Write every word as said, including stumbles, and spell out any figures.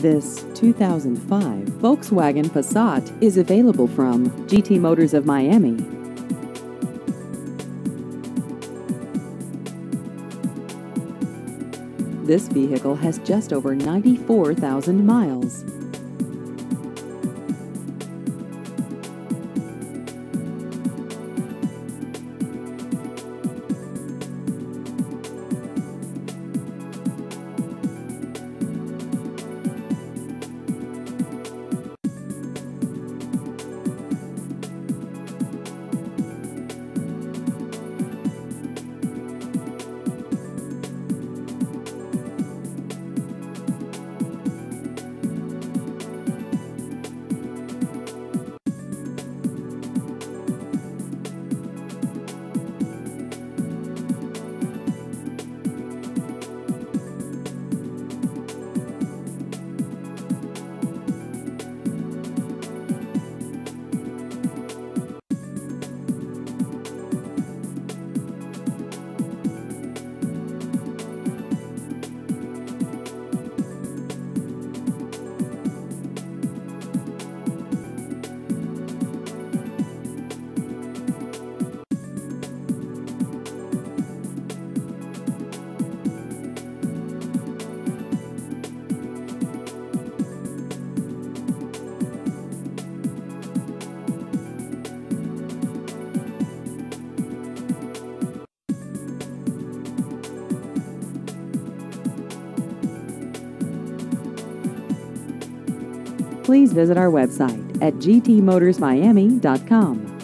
This two thousand five Volkswagen Passat is available from G T Motors of Miami. This vehicle has just over ninety-four thousand miles. Please visit our website at g t motors miami dot com.